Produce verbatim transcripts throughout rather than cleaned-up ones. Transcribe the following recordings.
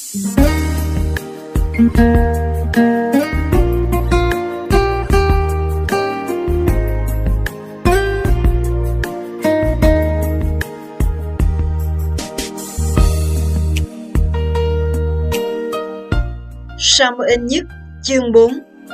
Sa-mu-ên nhất chương bốn.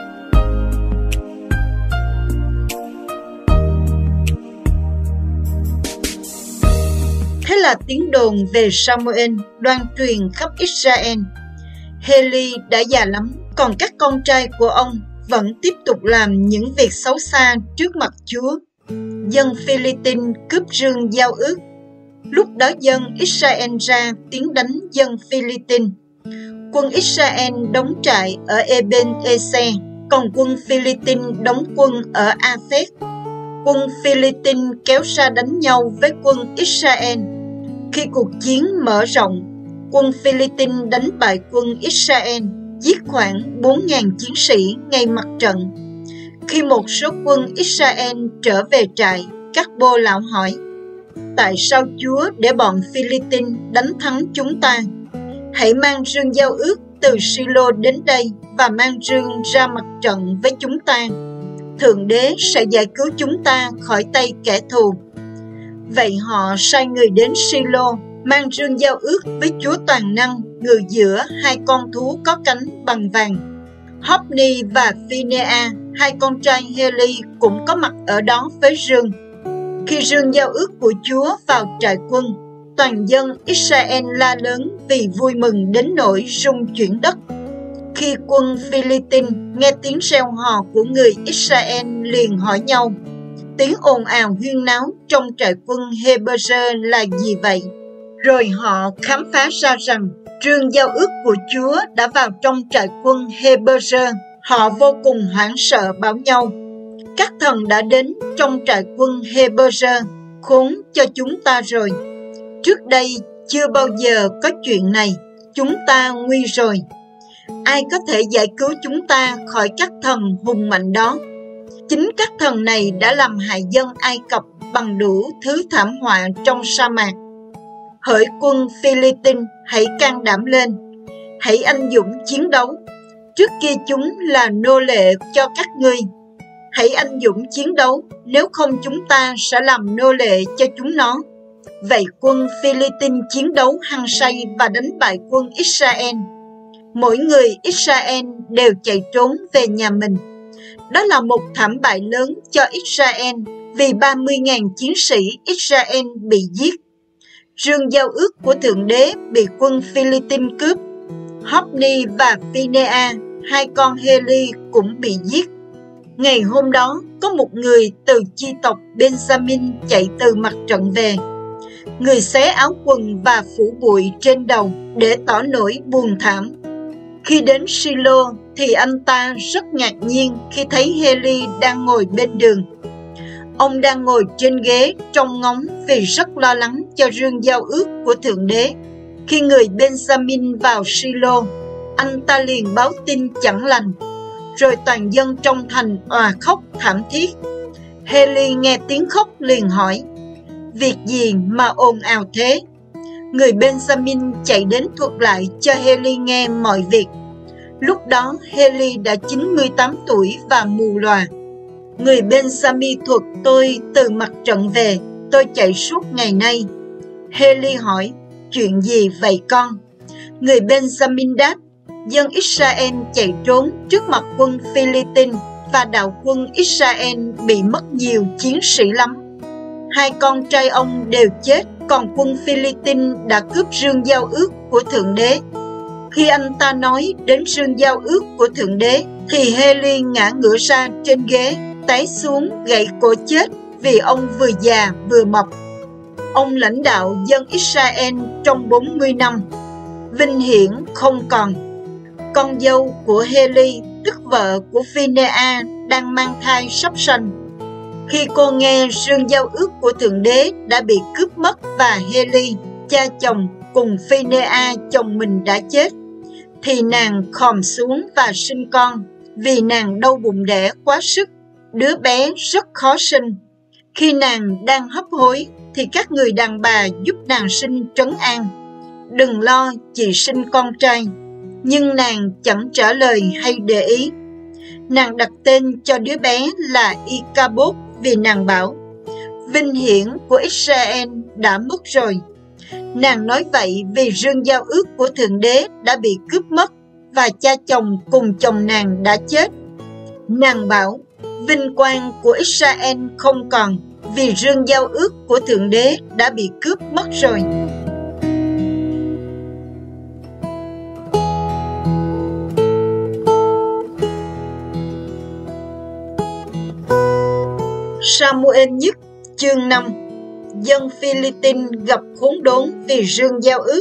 Thế là tiếng đồn về Sa-mu-ên loan truyền khắp Israel. Hê-li đã già lắm, còn các con trai của ông vẫn tiếp tục làm những việc xấu xa trước mặt Chúa. Dân Phi-li-tin cướp rương giao ước. Lúc đó dân Israel ra tiến đánh dân Phi-li-tin. Quân Israel đóng trại ở Ê-bên-ê-se, còn quân Phi-li-tin đóng quân ở A-phét. Quân Phi-li-tin kéo ra đánh nhau với quân Israel. Khi cuộc chiến mở rộng, quân Phi-li-tin đánh bại quân Israel, giết khoảng bốn nghìn chiến sĩ ngay mặt trận. Khi một số quân Israel trở về trại, các bô lão hỏi: tại sao Chúa để bọn Phi-li-tin đánh thắng chúng ta? Hãy mang rương giao ước từ Si-lô đến đây và mang rương ra mặt trận với chúng ta. Thượng Đế sẽ giải cứu chúng ta khỏi tay kẻ thù. Vậy họ sai người đến Si-lô, mang rương giao ước với Chúa toàn năng ngự giữa hai con thú có cánh bằng vàng. Hóc-ni và Phi-nê-a, hai con trai Hê-li, cũng có mặt ở đó với rương. Khi rương giao ước của Chúa vào trại quân, toàn dân Israel la lớn vì vui mừng đến nỗi rung chuyển đất. Khi quân Phi-li-tin nghe tiếng reo hò của người Israel liền hỏi nhau: tiếng ồn ào huyên náo trong trại quân Hê-bơ-rơ là gì vậy? Rồi họ khám phá ra rằng rương giao ước của Chúa đã vào trong trại quân Hê-bơ-rơ. Họ vô cùng hoảng sợ bảo nhau: các thần đã đến trong trại quân Hê-bơ-rơ, khốn cho chúng ta rồi. Trước đây chưa bao giờ có chuyện này, chúng ta nguy rồi. Ai có thể giải cứu chúng ta khỏi các thần hùng mạnh đó? Chính các thần này đã làm hại dân Ai Cập bằng đủ thứ thảm họa trong sa mạc. Hỡi quân Phi-li-tin, hãy can đảm lên, hãy anh dũng chiến đấu. Trước kia chúng là nô lệ cho các ngươi. Hãy anh dũng chiến đấu, nếu không chúng ta sẽ làm nô lệ cho chúng nó. Vậy quân Phi-li-tin chiến đấu hăng say và đánh bại quân Israel. Mỗi người Israel đều chạy trốn về nhà mình. Đó là một thảm bại lớn cho Israel, vì ba mươi nghìn chiến sĩ Israel bị giết. Rương giao ước của Thượng Đế bị quân Phi-li-tin cướp. Hóc-ni và Phi-nê-a, hai con Hê-li, cũng bị giết. Ngày hôm đó, có một người từ chi tộc Benjamin chạy từ mặt trận về. Người xé áo quần và phủ bụi trên đầu để tỏ nỗi buồn thảm. Khi đến Si-lô thì anh ta rất ngạc nhiên khi thấy Hê-li đang ngồi bên đường. Ông đang ngồi trên ghế trông ngóng vì rất lo lắng cho rương giao ước của Thượng Đế. Khi người Benjamin vào Si-lô, anh ta liền báo tin chẳng lành. Rồi toàn dân trong thành òa khóc thảm thiết. Hê-li nghe tiếng khóc liền hỏi: việc gì mà ồn ào thế? Người Benjamin chạy đến thuật lại cho Hê-li nghe mọi việc. Lúc đó Hê-li đã chín mươi tám tuổi và mù lòa. Người Benjamin thuật: tôi từ mặt trận về, tôi chạy suốt ngày nay. Hê-li hỏi: chuyện gì vậy con? Người Benjamin đáp: dân Israel chạy trốn trước mặt quân Phi-li-tin và đạo quân Israel bị mất nhiều chiến sĩ lắm. Hai con trai ông đều chết, còn quân Phi-li-tin đã cướp rương giao ước của Thượng Đế. Khi anh ta nói đến rương giao ước của Thượng Đế, thì Hê-li ngã ngửa ra trên ghế, té xuống gãy cổ chết vì ông vừa già vừa mập. Ông lãnh đạo dân Israel trong bốn mươi năm, vinh hiển không còn. Con dâu của Hê-li, tức vợ của Phi-nê-a, đang mang thai sắp sanh. Khi cô nghe rương giao ước của Thượng Đế đã bị cướp mất và Hê-li, cha chồng cùng Phi-nê-a chồng mình đã chết, thì nàng khòm xuống và sinh con, vì nàng đau bụng đẻ quá sức. Đứa bé rất khó sinh. Khi nàng đang hấp hối thì các người đàn bà giúp nàng sinh trấn an. đừng lo, chị sinh con trai. Nhưng nàng chẳng trả lời hay để ý. Nàng đặt tên cho đứa bé là Icabod vì nàng bảo, vinh hiển của Israel đã mất rồi. Nàng nói vậy vì rương giao ước của Thượng Đế đã bị cướp mất và cha chồng cùng chồng nàng đã chết. Nàng bảo, vinh quang của Israel không còn vì rương giao ước của Thượng Đế đã bị cướp mất rồi. Sa-mu-ên nhất chương năm. Dân Phi-li-tin gặp khốn đốn vì rương giao ước.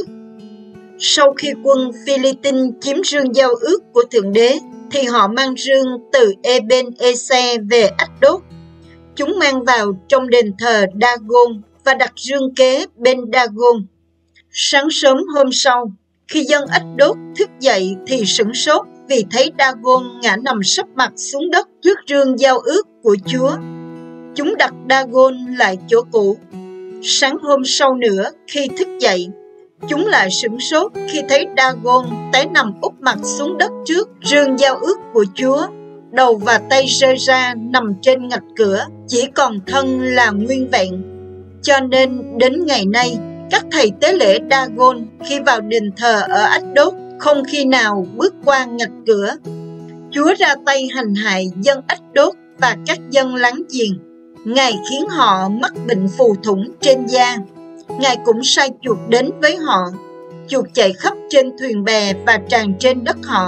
Sau khi quân Phi-li-tin chiếm rương giao ước của Thượng Đế, thì họ mang rương từ Ê-bên-ê-se về Ách-đốt. Chúng mang vào trong đền thờ Đa-gôn và đặt rương kế bên Đa-gôn. Sáng sớm hôm sau, khi dân Ách-đốt thức dậy thì sửng sốt vì thấy Đa-gôn ngã nằm sấp mặt xuống đất trước rương giao ước của Chúa. Chúng đặt Đa-gôn lại chỗ cũ. Sáng hôm sau nữa, khi thức dậy, chúng lại sửng sốt khi thấy Đa-gôn té nằm úp mặt xuống đất trước rương giao ước của Chúa, đầu và tay rơi ra nằm trên ngạch cửa, chỉ còn thân là nguyên vẹn. Cho nên đến ngày nay, các thầy tế lễ Đa-gôn khi vào đền thờ ở Ách-đốt không khi nào bước qua ngạch cửa. Chúa ra tay hành hại dân Ách-đốt và các dân láng giềng. Ngài khiến họ mắc bệnh phù thủng trên da. Ngài cũng sai chuột đến với họ. Chuột chạy khắp trên thuyền bè và tràn trên đất họ.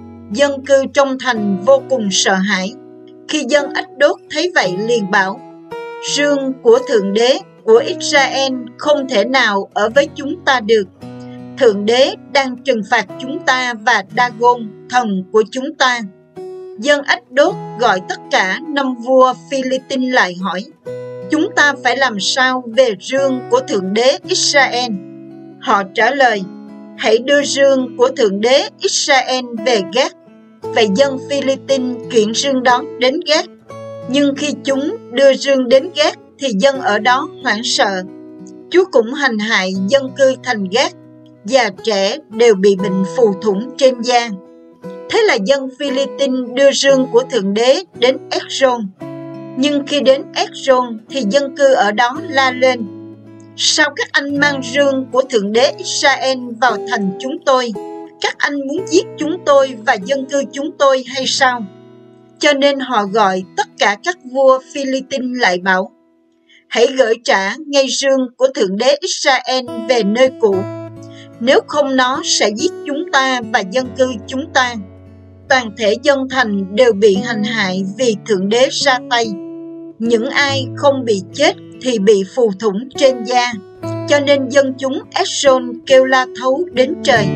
Dân cư trong thành vô cùng sợ hãi. Khi dân Ách-đốt thấy vậy liền bảo, rương của Thượng Đế của Israel không thể nào ở với chúng ta được. Thượng Đế đang trừng phạt chúng ta và Đa-gôn, thần của chúng ta. Dân Ách-đốt gọi tất cả năm vua Phi-li-tin lại hỏi, chúng ta phải làm sao về rương của Thượng Đế Israel? Họ trả lời, hãy đưa rương của Thượng Đế Israel về Gát. Vậy dân Phi-li-tin chuyển rương đó đến Gát. Nhưng khi chúng đưa rương đến Gát thì dân ở đó hoảng sợ. Chúa cũng hành hại dân cư thành Gát. Già trẻ đều bị bệnh phù thủng trên da. Thế là dân Phi-li-tin đưa rương của Thượng Đế đến Ếch-rôn. Nhưng khi đến Ếch-rôn thì dân cư ở đó la lên, sao các anh mang rương của Thượng Đế Israel vào thành chúng tôi? Các anh muốn giết chúng tôi và dân cư chúng tôi hay sao? Cho nên họ gọi tất cả các vua Phi-li-tin lại bảo, hãy gửi trả ngay rương của Thượng Đế Israel về nơi cũ. Nếu không nó sẽ giết chúng ta và dân cư chúng ta. Toàn thể dân thành đều bị hành hại vì Thượng Đế ra tay. Những ai không bị chết thì bị phù thủng trên da. Cho nên dân chúng Ếch-rôn kêu la thấu đến trời.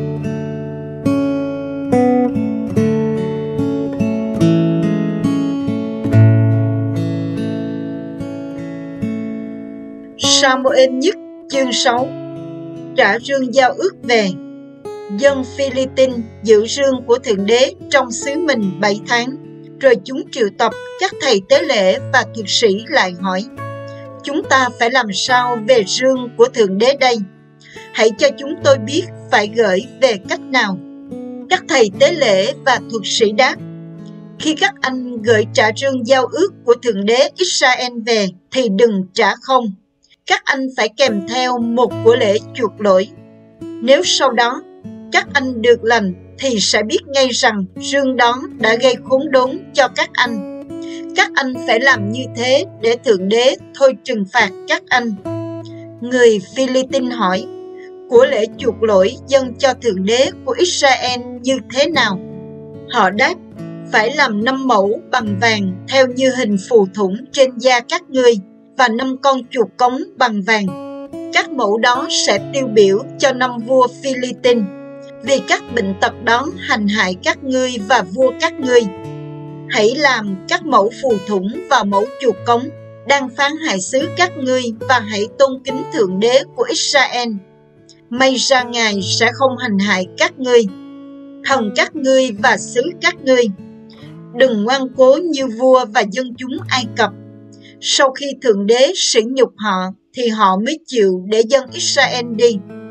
Sa-mu-ên nhất chương sáu. Trả rương giao ước về. Dân Phi-li-tin giữ rương của Thượng Đế trong xứ mình bảy tháng. Rồi chúng triệu tập các thầy tế lễ và thuật sĩ lại hỏi, chúng ta phải làm sao về rương của Thượng Đế đây? Hãy cho chúng tôi biết phải gửi về cách nào. Các thầy tế lễ và thuật sĩ đáp, khi các anh gửi trả rương giao ước của Thượng Đế Israel về thì đừng trả không. Các anh phải kèm theo một của lễ chuộc lỗi. Nếu sau đó các anh được lành thì sẽ biết ngay rằng rương đó đã gây khốn đốn cho các anh. Các anh phải làm như thế để Thượng Đế thôi trừng phạt các anh. Người Phi-li-tin hỏi, của lễ chuộc lỗi dâng cho Thượng Đế của Israel như thế nào? Họ đáp, phải làm năm mẫu bằng vàng theo như hình phù thủng trên da các ngươi và năm con chuột cống bằng vàng. Các mẫu đó sẽ tiêu biểu cho năm vua Phi-li-tin, vì các bệnh tật đó hành hại các ngươi và vua các ngươi. Hãy làm các mẫu phù thủng và mẫu chuột cống đang phán hại xứ các ngươi và hãy tôn kính Thượng Đế của Israel. May ra Ngài sẽ không hành hại các ngươi, hòng các ngươi và xứ các ngươi. Đừng ngoan cố như vua và dân chúng Ai Cập. Sau khi Thượng Đế sỉ nhục họ thì họ mới chịu để dân Israel đi.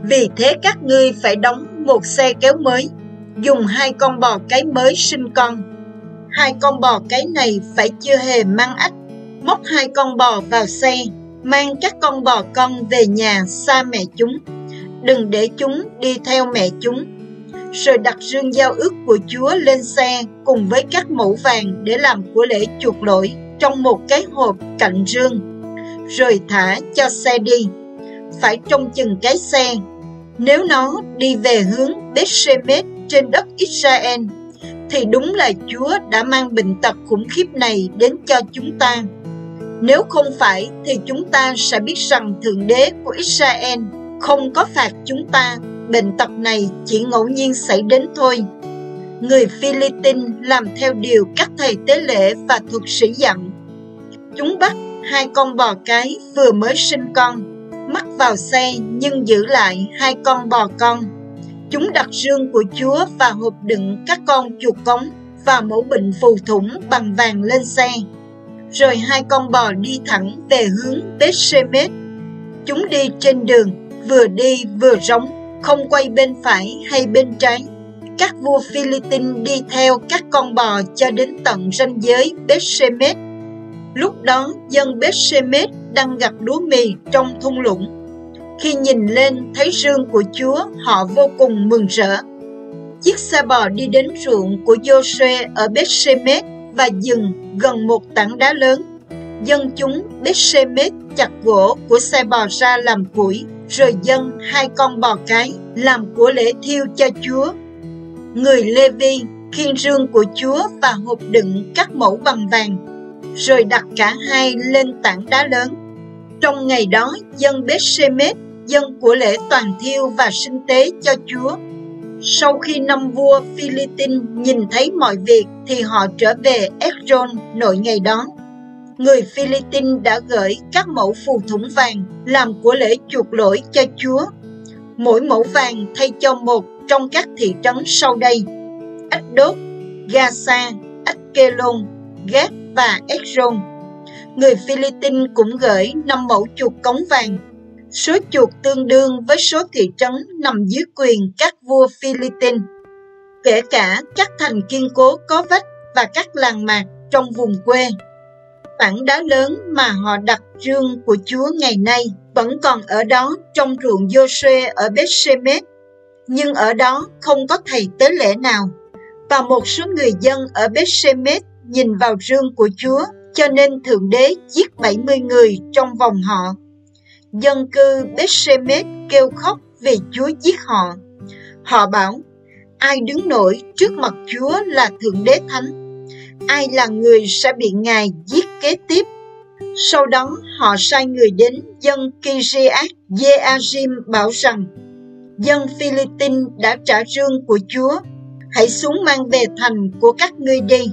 Vì thế các ngươi phải đóng một xe kéo mới, dùng hai con bò cái mới sinh con. Hai con bò cái này phải chưa hề mang ách. Móc hai con bò vào xe, mang các con bò con về nhà xa mẹ chúng. Đừng để chúng đi theo mẹ chúng. Rồi đặt rương giao ước của Chúa lên xe cùng với các mẩu vàng để làm của lễ chuộc lỗi trong một cái hộp cạnh rương. Rồi thả cho xe đi. Phải trông chừng cái xe. Nếu nó đi về hướng Beth-shemesh trên đất Israel, thì đúng là Chúa đã mang bệnh tật khủng khiếp này đến cho chúng ta. Nếu không phải thì chúng ta sẽ biết rằng Thượng Đế của Israel không có phạt chúng ta. Bệnh tật này chỉ ngẫu nhiên xảy đến thôi. Người Phi-li-tin làm theo điều các thầy tế lễ và thuật sĩ dặn. Chúng bắt hai con bò cái vừa mới sinh con, mắc vào xe nhưng giữ lại hai con bò con. Chúng đặt rương của Chúa và hộp đựng các con chuột cống và mẫu bệnh phù thủng bằng vàng lên xe. Rồi hai con bò đi thẳng về hướng Beth-shemesh. Chúng đi trên đường, vừa đi vừa rống, không quay bên phải hay bên trái. Các vua Phi-li-tin đi theo các con bò cho đến tận ranh giới Beth-shemesh. Lúc đó dân Beth-shemesh đang gặt lúa mì trong thung lũng. Khi nhìn lên thấy rương của Chúa, họ vô cùng mừng rỡ. Chiếc xe bò đi đến ruộng của Giô-suê ở Beth-shemesh và dừng gần một tảng đá lớn. Dân chúng Beth-shemesh chặt gỗ của xe bò ra làm củi, rồi dâng hai con bò cái làm của lễ thiêu cho Chúa. Người Lê-vi khiêng rương của Chúa và hộp đựng các mẫu bằng vàng, rồi đặt cả hai lên tảng đá lớn. Trong ngày đó, dân Beth-shemesh dâng của lễ toàn thiêu và sinh tế cho Chúa. Sau khi năm vua Phi-li-tin nhìn thấy mọi việc thì họ trở về Ekron nội ngày đó. Người Phi-li-tin đã gửi các mẫu phù thủng vàng làm của lễ chuộc lỗi cho Chúa. Mỗi mẫu vàng thay cho một trong các thị trấn sau đây: Ách-đốt, Ga-sa, Ách-kê-lôn, Gát và Ekron. Người Phi-li-tin cũng gửi năm mẫu chuột cống vàng. Số chuột tương đương với số thị trấn nằm dưới quyền các vua Phi-li-tin, kể cả các thành kiên cố có vách và các làng mạc trong vùng quê. Tảng đá lớn mà họ đặt rương của Chúa ngày nay vẫn còn ở đó trong ruộng Giô-suê ở Beth-shemesh, nhưng ở đó không có thầy tế lễ nào. Và một số người dân ở Beth-shemesh nhìn vào rương của Chúa, cho nên Thượng Đế giết bảy mươi người trong vòng họ. Dân cư Beth-shemesh kêu khóc vì Chúa giết họ. Họ bảo: ai đứng nổi trước mặt Chúa là Thượng Đế Thánh? Ai là người sẽ bị Ngài giết kế tiếp? Sau đó họ sai người đến dân Kiriath Jearim bảo rằng: dân Phi-li-tin đã trả rương của Chúa, hãy xuống mang về thành của các ngươi đi.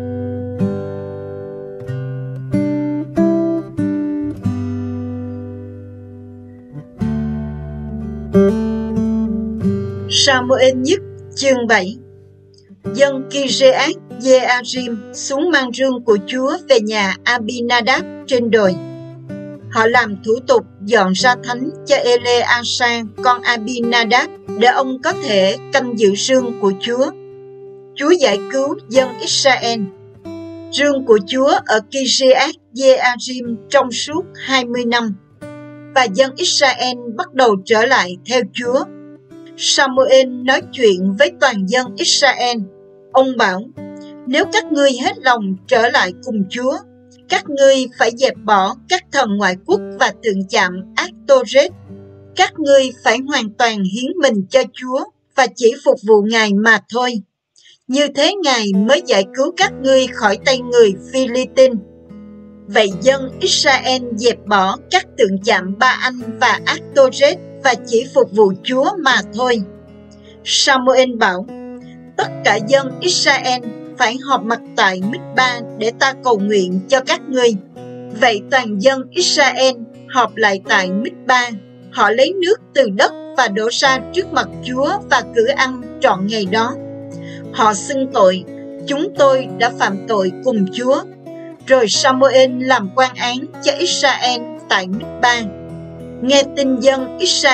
Sa-mu-ên nhất chương bảy. Dân Kiriath Jearim xuống mang rương của Chúa về nhà Abinadab trên đồi. Họ làm thủ tục dọn ra thánh cho Ele-asa con Abinadab để ông có thể canh giữ rương của Chúa. Chúa giải cứu dân Israel. Rương của Chúa ở Kiriath Jearim trong suốt hai mươi năm, và dân Israel bắt đầu trở lại theo Chúa. Sa-mu-ên nói chuyện với toàn dân Israel. Ông bảo: nếu các ngươi hết lòng trở lại cùng Chúa, các ngươi phải dẹp bỏ các thần ngoại quốc và tượng chạm Ác-tô-rết. Các ngươi phải hoàn toàn hiến mình cho Chúa và chỉ phục vụ Ngài mà thôi. Như thế Ngài mới giải cứu các ngươi khỏi tay người Phi-li-tin. Vậy dân Israel dẹp bỏ các tượng chạm Ba-anh và Ác-tô-rết và chỉ phục vụ Chúa mà thôi. Sa-mu-ên bảo: tất cả dân Israel phải họp mặt tại Mít-ba để ta cầu nguyện cho các ngươi. Vậy toàn dân Israel họp lại tại Mít-ba. Họ lấy nước từ đất và đổ ra trước mặt Chúa và cử ăn trọn ngày đó. Họ xưng tội: chúng tôi đã phạm tội cùng Chúa. Rồi Sa-mu-ên làm quan án cho Israel tại Mít-ba. Nghe tin dân Israel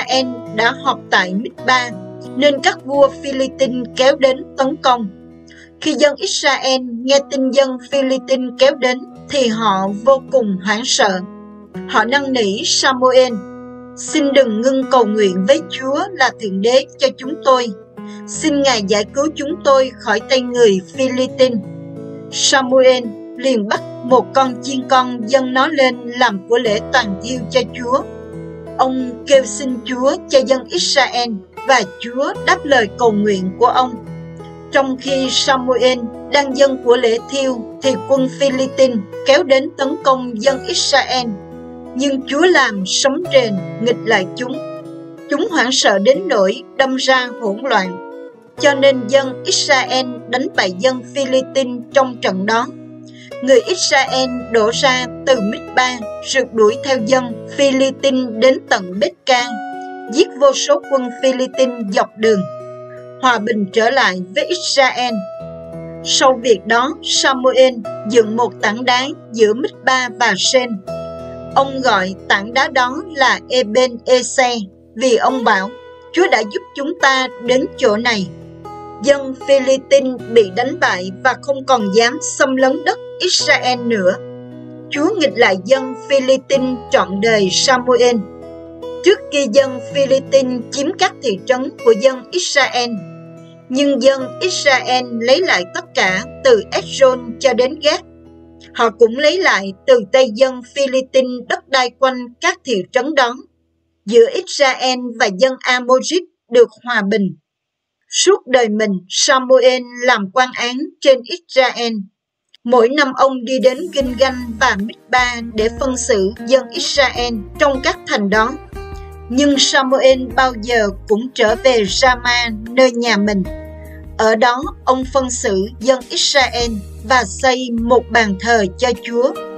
đã họp tại Mizpa, nên các vua Philippines kéo đến tấn công. Khi dân Israel nghe tin dân Philippines kéo đến thì họ vô cùng hoảng sợ. Họ năn nỉ Sa-mu-ên: "Xin đừng ngưng cầu nguyện với Chúa là Thượng Đế cho chúng tôi. Xin Ngài giải cứu chúng tôi khỏi tay người Philippines." Sa-mu-ên liền bắt một con chiên con dâng nó lên làm của lễ toàn thiêu cho Chúa. Ông kêu xin Chúa cho dân Israel và Chúa đáp lời cầu nguyện của ông. Trong khi Sa-mu-ên đang dâng của lễ thiêu thì quân Philippines kéo đến tấn công dân Israel, nhưng Chúa làm sấm rền nghịch lại chúng. Chúng hoảng sợ đến nỗi đâm ra hỗn loạn, cho nên dân Israel đánh bại dân Philippines trong trận đó. Người Israel đổ ra từ Mizpa rượt đuổi theo dân Philippines đến tận Bết-can, giết vô số quân Philippines dọc đường. Hòa bình trở lại với Israel. Sau việc đó, Sa-mu-ên dựng một tảng đá giữa Mizpa và Sen. Ông gọi tảng đá đó là Eben-ê-se, vì ông bảo: "Chúa đã giúp chúng ta đến chỗ này." Dân Philippines bị đánh bại và không còn dám xâm lấn đất Israel nữa. Chúa nghịch lại dân Philippines trọn đời Sa-mu-ên. Trước kia dân Philippines chiếm các thị trấn của dân Israel, nhưng dân Israel lấy lại tất cả từ Ekron cho đến Gat. Họ cũng lấy lại từ tay dân Philippines đất đai quanh các thị trấn đó. Giữa Israel và dân Amorit được hòa bình. Suốt đời mình, Sa-mu-ên làm quan án trên Israel. Mỗi năm ông đi đến Gilgal và Mizpa để phân xử dân Israel trong các thành đó. Nhưng Sa-mu-ên bao giờ cũng trở về Rama, nơi nhà mình. Ở đó, ông phân xử dân Israel và xây một bàn thờ cho Chúa.